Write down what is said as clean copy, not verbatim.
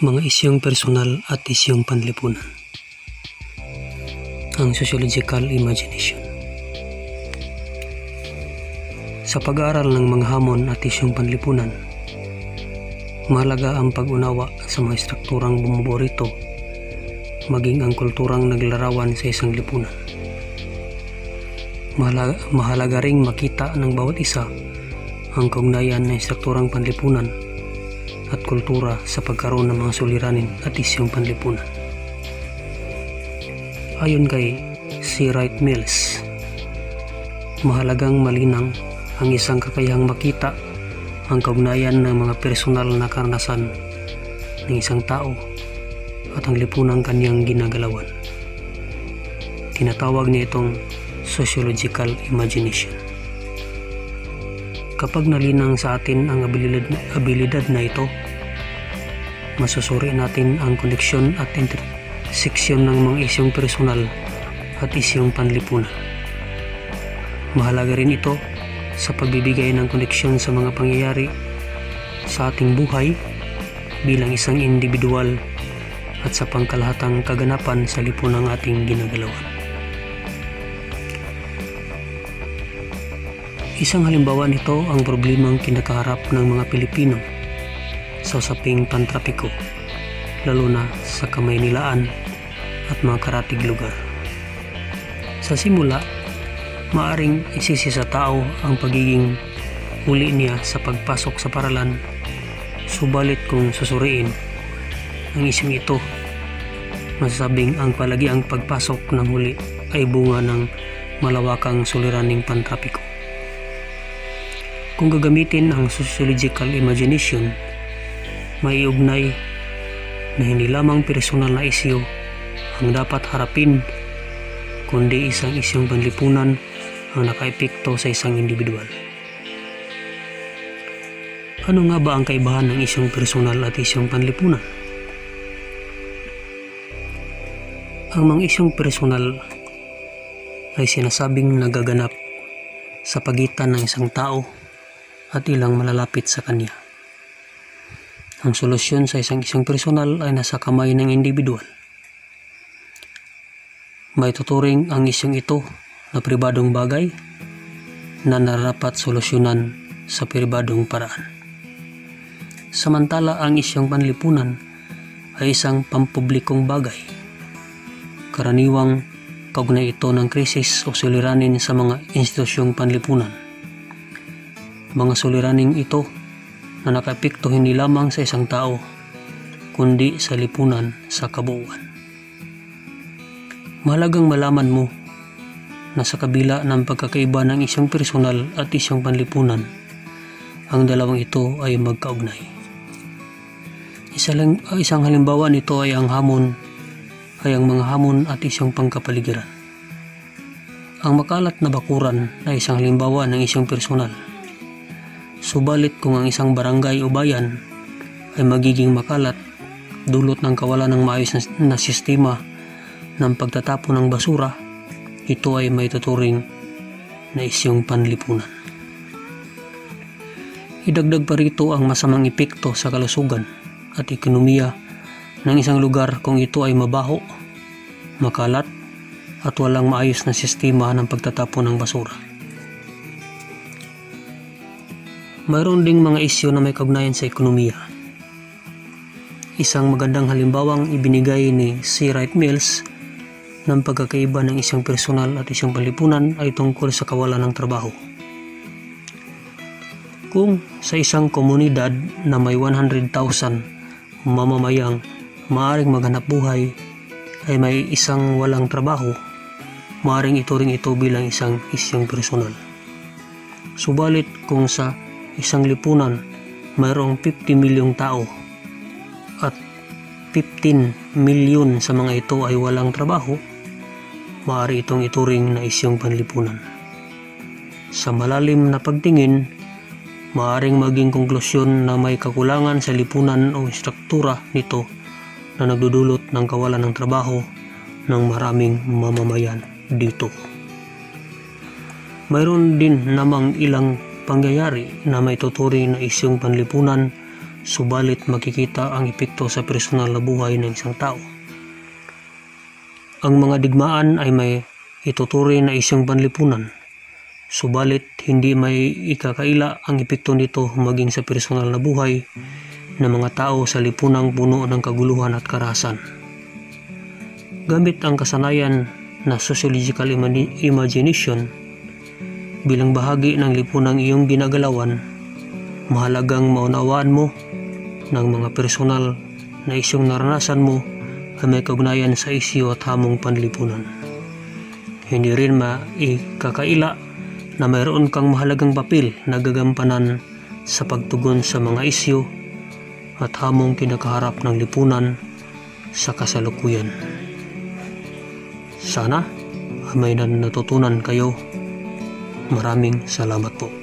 Mga isyong personal at isyong panlipunan. Ang sociological imagination. Sa pag-aaral ng mga hamon at isyong panlipunan, mahalaga ang pag-unawa sa mga strukturang bumuborito, maging ang kulturang naglarawan sa isang lipunan. Mahalaga ring makita ng bawat isa ang kaugnayan ng strukturang panlipunan at kultura sa pagkaroon ng mga suliranin at isyong panlipunan. Ayon kay C. Wright Mills, mahalagang malinang ang isang kakayahang makita ang kaugnayan ng mga personal na karanasan ng isang tao at ang lipunang kanyang ginagalawan. Tinatawag niya itong sociological imagination. Kapag nalinang sa atin ang abilidad na ito, masusuri natin ang koneksyon at interseksyon ng mga isyong personal at isyong panlipunan. Mahalaga rin ito sa pagbibigay ng koneksyon sa mga pangyayari sa ating buhay bilang isang individual at sa pangkalahatang kaganapan sa lipunang ating ginagalawan. Isang halimbawa nito ang problemang kinakaharap ng mga Pilipino sa usaping pantrapiko, lalo na sa Kamaynilaan at mga karatig lugar. Sa simula, maaring isisi sa tao ang pagiging huli niya sa pagpasok sa paralan, subalit kung susuriin ang isyong ito, masasabing ang palagiang pagpasok ng huli ay bunga ng malawakang suliraning pantrapiko. Kung gagamitin ang sociological imagination, may iugnay na hindi lamang personal na isyu ang dapat harapin, kundi isang isyong panlipunan ang nakaepekto sa isang individual. Ano nga ba ang kaibahan ng isyong personal at isyong panlipunan? Ang mga isyong personal ay sinasabing nagaganap sa pagitan ng isang tao at ilang malalapit sa kanya. Ang solusyon sa isyong personal ay nasa kamay ng individual. May tuturing ang isyong ito na pribadong bagay na nararapat solusyonan sa pribadong paraan. Samantala ang isyong panlipunan ay isang pampublikong bagay. Karaniwang kaugnay ito ng krisis o suliranin sa mga institusyong panlipunan. Mga suliraning ito na nakaepekto hindi lamang sa isang tao, kundi sa lipunan sa kabuuan. Mahalagang malaman mo na sa kabila ng pagkakaiba ng isyong personal at isyong panlipunan, ang dalawang ito ay magkaugnay. Isang halimbawa nito ay ang mga hamon at isyong pangkapaligiran. Ang makalat na bakuran ay isang halimbawa ng isyong personal. Subalit kung ang isang barangay o bayan ay magiging makalat dulot ng kawalan ng maayos na sistema ng pagtatapon ng basura, ito ay may tuturing na isyong panlipunan. Idagdag pa rito ang masamang epekto sa kalusugan at ekonomiya ng isang lugar kung ito ay mabaho, makalat at walang maayos na sistema ng pagtatapon ng basura. Mayroon ding mga isyu na may kaugnayan sa ekonomiya. Isang magandang halimbawang ibinigay ni C. Wright Mills ng pagkakaiba ng isyong personal at isyong panlipunan ay tungkol sa kawalan ng trabaho. Kung sa isang komunidad na may 100,000 mamamayang maaaring maghanap buhay ay may isang walang trabaho, maaaring ituring ito bilang isang isyong personal. Subalit kung sa isang lipunan mayroong 50 milyong tao at 15 milyon sa mga ito ay walang trabaho, maaari itong ituring na isyong panlipunan. Sa malalim na pagtingin, maaaring maging konklusyon na may kakulangan sa lipunan o struktura nito na nagdudulot ng kawalan ng trabaho ng maraming mamamayan dito. Mayroon din namang ilang pangyayari na may tuturing na isyong panlipunan subalit makikita ang epekto sa personal na buhay ng isang tao. Ang mga digmaan ay may ituturing na isyong panlipunan, subalit hindi may ikakaila ang epekto nito maging sa personal na buhay ng mga tao sa lipunang puno ng kaguluhan at karahasan. Gamit ang kasanayan na sociological imagination bilang bahagi ng lipunang iyong ginagalawan, mahalagang maunawaan mo ng mga personal na isyong naranasan mo ay may kaugnayan sa isyu at hamong panlipunan. Hindi rin maikakaila na mayroon kang mahalagang papel na gagampanan sa pagtugon sa mga isyu at hamong kinakaharap ng lipunan sa kasalukuyan. Sana may natutunan kayo. Maraming salamat po.